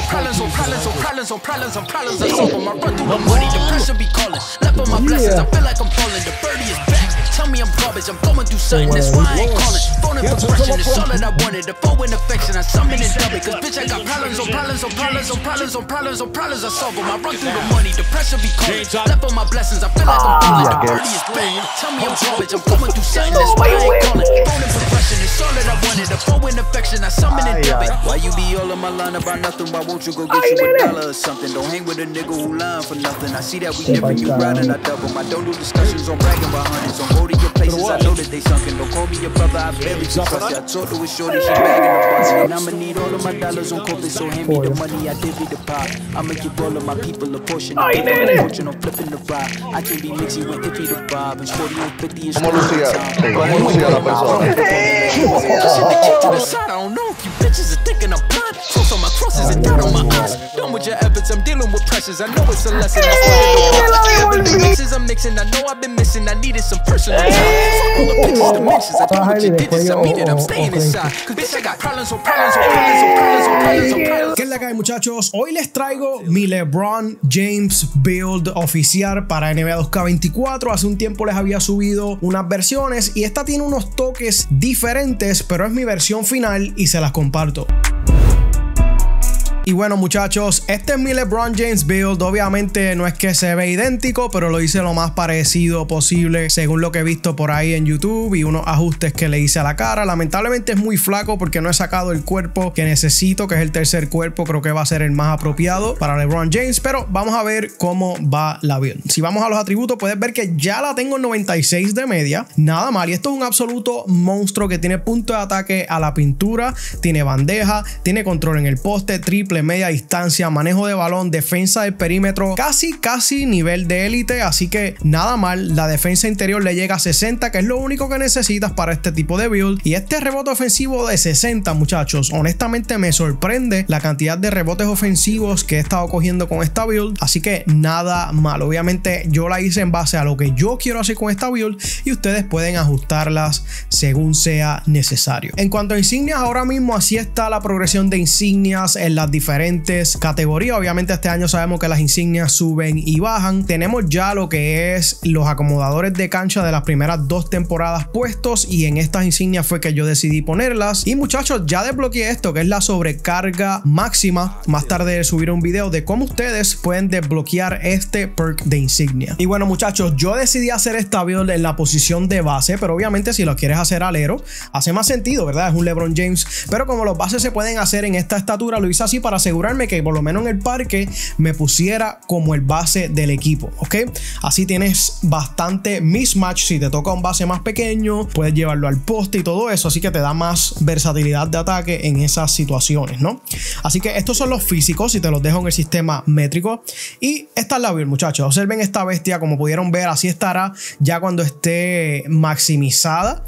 problems on problems on problems on problems on problems. I solve them. I run through the money, the pressure be calling. Left on my blessings, I feel like I'm falling. The birdie is back. Tell me I'm garbage, I'm going through something, that's why I ain't calling. Phone and progression is all that I wanted. The foe in affection, I summon and dub it. Cause bitch, I got problems on problems on problems on problems on problems on problems. I solve them. I run through the money, the pressure be calling. Left on my blessings, I feel like I'm falling. The birdie is back. Tell me I'm garbage, I'm going through something, that's why I ain't calling. Phone and progression is all that I wanted. The foe in affection, I summon and dub it. Why you be all in my line about nothing? Why won't you go get you $1 or something? Don't hang with a nigga who lying for nothing. I see that we different, you riding, I double. I don't do discussions on bragging about hundreds. On holding your places, I know that they sunken. Don't call me your brother, I barely trust you. I talked to a shorty, she bagging the bus. And I'ma need all of my dollars on corporate, so hand me the money, I divvy the pot. I'ma give all of my people a portion. I give them a fortune on flipping the ride. I can be mixy with iffy the vibe. And 40 and 50 is Vamos a la persona. I don't know if you bitches are thinking I'm blind. Cross on my crosses and down on my eyes. Done with your efforts, I'm dealing with pressures. I know it's a lesson. I'm mixing, I know I've been missing. I needed some personal time. Fuck all the pictures, dimensions. I think what you did is I mean it. I'm staying inside. Cause bitch, I got problems on problems on problems on problems on problems on problems. ¿Qué es la que hay, muchachos? Hoy les traigo mi LeBron James build oficial para NBA 2K24. Hace un tiempo les había subido unas versiones y esta tiene unos toques diferentes, pero es mi versión final y se las comparto. Y bueno, muchachos, este es mi LeBron James build. Obviamente no es que se ve idéntico, pero lo hice lo más parecido posible según lo que he visto por ahí en YouTube y unos ajustes que le hice a la cara. Lamentablemente es muy flaco porque no he sacado el cuerpo que necesito, que es el tercer cuerpo. Creo que va a ser el más apropiado para LeBron James, pero vamos a ver cómo va la build. Si vamos a los atributos, puedes ver que ya la tengo en 96 de media. Nada mal. Y esto es un absoluto monstruo que tiene punto de ataque a la pintura, tiene bandeja, tiene control en el poste, triple, media distancia, manejo de balón, defensa del perímetro, casi nivel de élite, así que nada mal. La defensa interior le llega a 60, que es lo único que necesitas para este tipo de build. Y este rebote ofensivo de 60, muchachos, honestamente me sorprende la cantidad de rebotes ofensivos que he estado cogiendo con esta build, así que nada mal. Obviamente yo la hice en base a lo que yo quiero hacer con esta build y ustedes pueden ajustarlas según sea necesario. En cuanto a insignias, ahora mismo así está la progresión de insignias en las diferentes categorías. Obviamente este año sabemos que las insignias suben y bajan. Tenemos ya lo que es los acomodadores de cancha de las primeras 2 temporadas puestos y en estas insignias fue que yo decidí ponerlas. Y muchachos, ya desbloqueé esto que es la sobrecarga máxima. Más tarde subiré un video de cómo ustedes pueden desbloquear este perk de insignia. Y bueno, muchachos, yo decidí hacer esta build en la posición de base, pero obviamente si lo quieres hacer alero hace más sentido, ¿verdad? Es un LeBron James, pero como los bases se pueden hacer en esta estatura, lo hice así para asegurarme que por lo menos en el parque me pusiera como el base del equipo, ¿ok? Así tienes bastante mismatch. Si te toca un base más pequeño, puedes llevarlo al poste y todo eso, así que te da más versatilidad de ataque en esas situaciones, ¿no? Así que estos son los físicos y te los dejo en el sistema métrico. Y esta es la build, muchachos. Observen esta bestia, como pudieron ver, así estará ya cuando esté maximizada.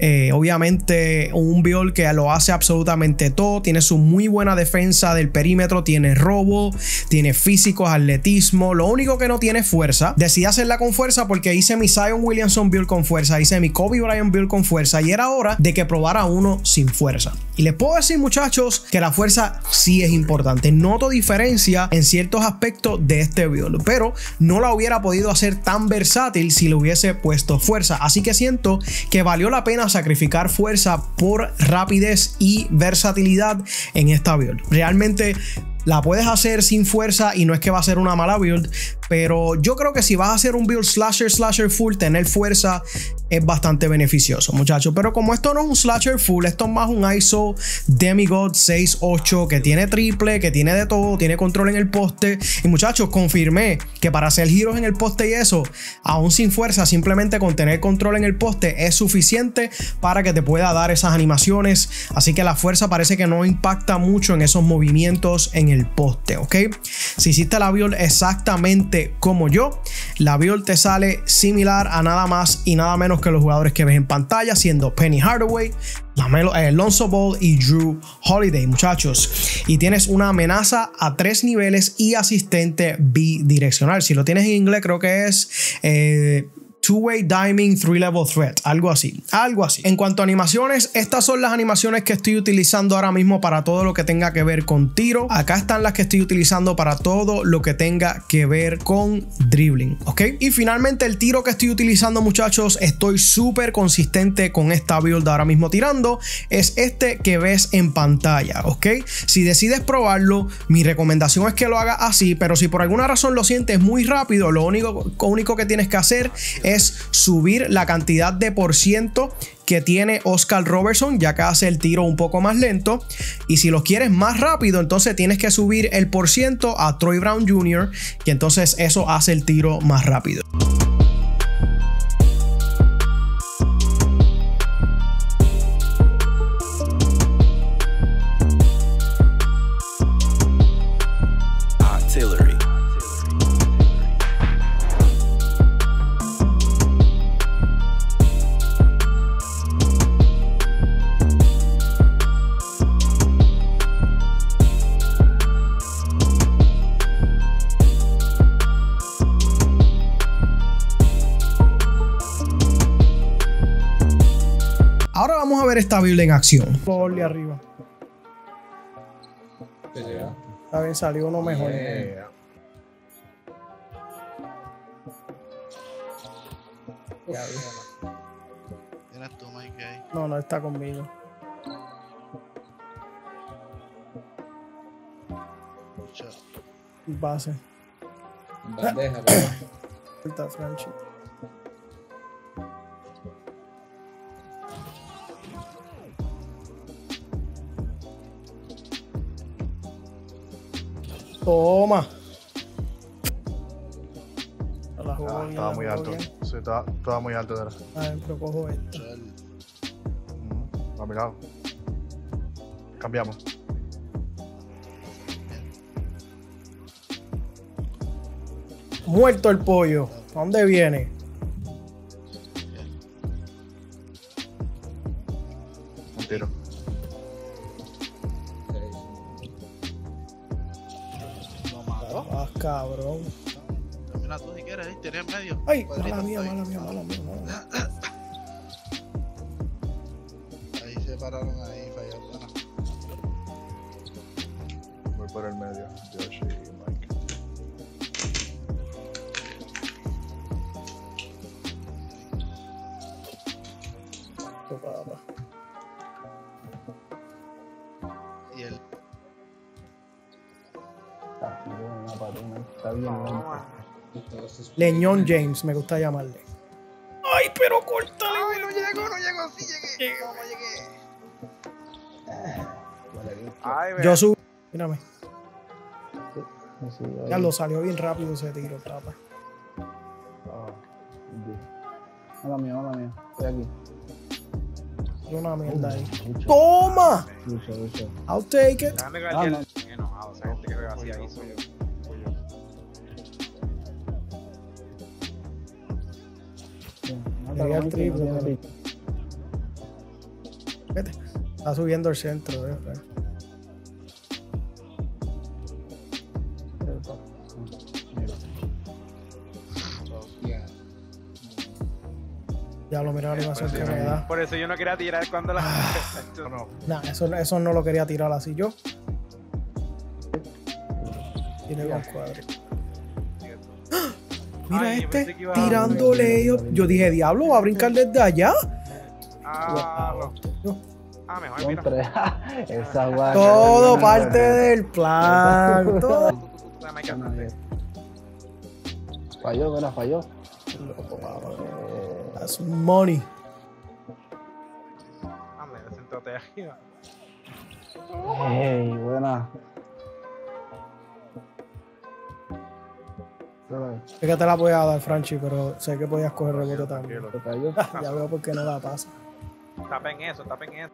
Obviamente un build que lo hace absolutamente todo. Tiene su muy buena defensa del perímetro, tiene robo, tiene físicos, atletismo. Lo único que no tiene es fuerza. Decidí hacerla con fuerza porque hice mi Zion Williamson build con fuerza, hice mi Kobe Bryant build con fuerza y era hora de que probara uno sin fuerza. Y les puedo decir, muchachos, que la fuerza sí es importante. Noto diferencia en ciertos aspectos de este build, pero no la hubiera podido hacer tan versátil si le hubiese puesto fuerza. Así que siento que valió la pena sacrificar fuerza por rapidez y versatilidad en esta build. Realmente la puedes hacer sin fuerza y no es que va a ser una mala build, pero yo creo que si vas a hacer un build slasher full, tener fuerza es bastante beneficioso, muchachos. Pero como esto no es un slasher full, esto es más un ISO Demigod 6-8 que tiene triple, que tiene de todo, tiene control en el poste. Y muchachos, confirmé que para hacer giros en el poste y eso, aún sin fuerza, simplemente con tener control en el poste es suficiente para que te pueda dar esas animaciones. Así que la fuerza parece que no impacta mucho en esos movimientos en el poste, ¿ok? Si hiciste la build exactamente como yo, la build te sale similar a nada más y nada menos que los jugadores que ves en pantalla, siendo Penny Hardaway, Lonzo Ball y Jrue Holiday, muchachos. Y tienes una amenaza a 3 niveles y asistente bidireccional. Si lo tienes en inglés, creo que es Two-Way Diamond 3-Level Threat, algo así. En cuanto a animaciones, estas son las animaciones que estoy utilizando ahora mismo para todo lo que tenga que ver con tiro. Acá están las que estoy utilizando para todo lo que tenga que ver con dribbling, ¿ok? Y finalmente el tiro que estoy utilizando, muchachos, estoy súper consistente con esta build ahora mismo tirando, es este que ves en pantalla, ¿ok? Si decides probarlo, mi recomendación es que lo hagas así, pero si por alguna razón lo sientes muy rápido, lo único que tienes que hacer es subir la cantidad de % que tiene Oscar Robertson, ya que hace el tiro un poco más lento. Y si lo quieres más rápido, entonces tienes que subir el % a Troy Brown Jr., y entonces eso hace el tiro más rápido. Ahora vamos a ver esta Biblia en acción. Ponle arriba. Está bien, salió uno mejor. ¿Tienes tú, Mike, ahí? No, no está conmigo. Base. Bandeja, Está Franchi. Toma. La jugó bien, Estaba la muy jugó alto. bien. Sí, estaba muy alto. Era. Adentro cojo esto. A mi lado. Cambiamos. Muerto el pollo. ¿A dónde viene? Un tiro. Ah, cabrón. Mira tú si quieres, ahí tienes medio. Ay, Cuadrito, mala mía, ahí. mala mía, mala mía, mala mía. Ahí se pararon, ahí falló. Bueno, Voy por el medio. Josh y Mike. Papá. y el Está bien, Leñón James, me gusta llamarle. Ay, pero córtale. ¡ay, no llegó! Sí llegué. ¿Cómo llegué? Ay, Yo subo. Mírame. Sí, Ya lo salió bien rápido ese tiro, papá. Mala mía. Estoy aquí. Una mierda ahí. ¡Toma! Lucha. I'll take it. No. Enojado, esa gente que ve así ahí soy yo. Llegué al triple, pero- Vete. Está subiendo el centro, Fred. Ya lo mira la animación que me da. Por eso yo no quería tirar cuando la No. Nah, eso no lo quería tirar así yo. Tiene los cuadros. Mira Ay, yo este pensé que iba a- tirándole. Yo dije, diablo, va a brincar desde allá. Mejor, mira. Contra. Esa guay. Todo parte del plan. Todo. Dame que hacer. Falló. That's money. Siéntate aquí. Hey, buena. Es que te la podía dar, Franchi, pero sé que podías coger rebote también. ¿Te cayó? Ya veo por qué no la pasa. Tapen eso.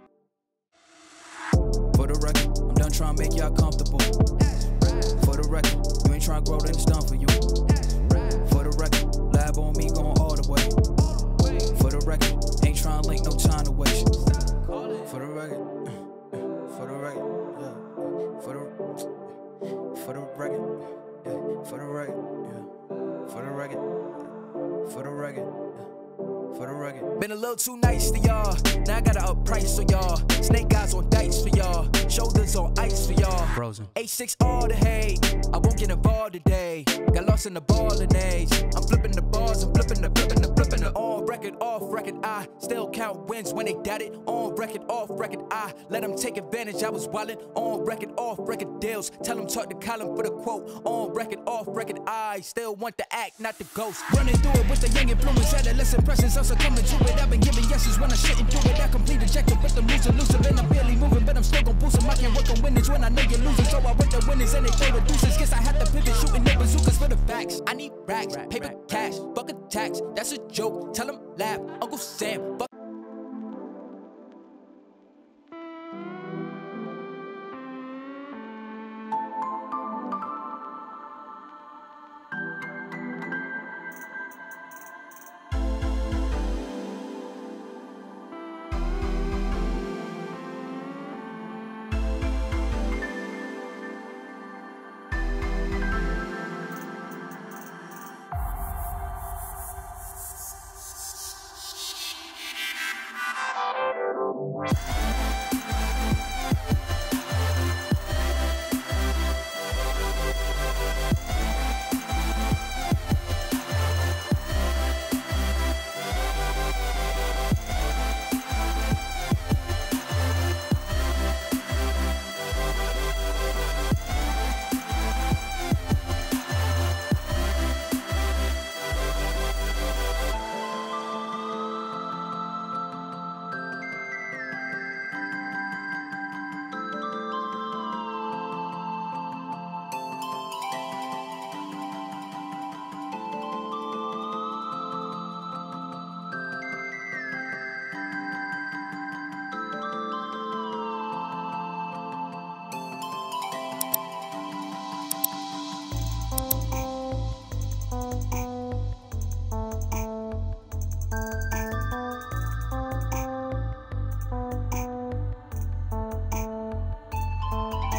For the record, I'm done trying to make y'all comfortable. For the record, you ain't trying to grow, then it's done for you. For the record, lab on me going all the way. For the record, ain't trying to link, no time to waste. For the record, for the record, yeah. For the record, yeah. For the record, yeah. For the record. For the rugged. For the rugged. Been a little too nice to y'all. Now I gotta up price for y'all. Snake eyes on dice for y'all. Shoulders on ice for y'all. Frozen. H6 all the hate. I won't get involved today. Got lost in the ballin' age. I'm flipping the bars. I'm flipping the on record, off record. I still count wins when they doubt it. On record, off record. I let them take advantage. I was wildin'. On record, off record deals. Tell them talk to Colin for the quote. On record, off record. I still want the act, not the ghost. Running through it with the young influence. Adolescent presence. I'm succumbing to it. I've been giving yeses when I shouldn't do it. I complete ejected with them losing. And I'm barely moving, but I'm still gon' boost them. I can't work on winners when I know you're losing. So I work the winners and they throw the deuces. Guess I have to pivot, shooting the bazookas for the facts. I need racks, paper cash, fuck a tax. That's a joke. Tell them laugh. Uncle Sam, fuck